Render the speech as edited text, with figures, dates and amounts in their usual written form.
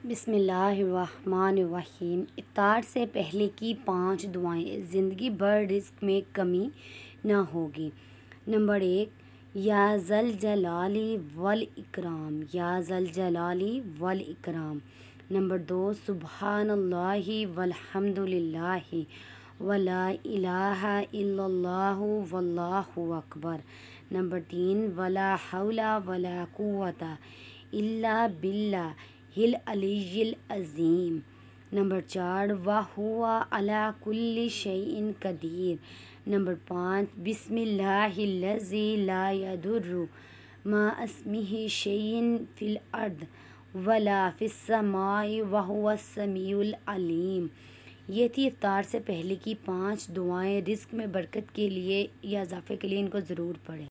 बिस्मिल्लाहिर्रहमानिर्रहीम। इफ्तार से पहले की 5 दुआएं ज़िंदगी भर रिस्क में कमी न होगी। नंबर 1, या ज़ल जलाली वल इकराम, या ज़ल जलाली वल इकराम। नंबर 2, सुब्हानल्लाहि वल्हम्दुलिल्लाहि वला इलाहा इल्लल्लाहु वल्लाहु अकबर। नंबर 3, वला हौला वला कुव्वता इल्ला बिल्लाहिल अलिय्यिल अज़ीम। नंबर 4, व हुवा अला कुल्लि शैइन कदीर। नंबर 5, बिस्मिल्लाहिल्लज़ी ला यदुर्रु मा अस्मिही शैइन फिल अर्द वला फिस्समाई व हुवस समीउल अलीम। ये थी इफ्तार से पहले की 5 दुआएं। रिस्क में बरकत के लिए या इजाफ़े के लिए इनको ज़रूर पढ़ें।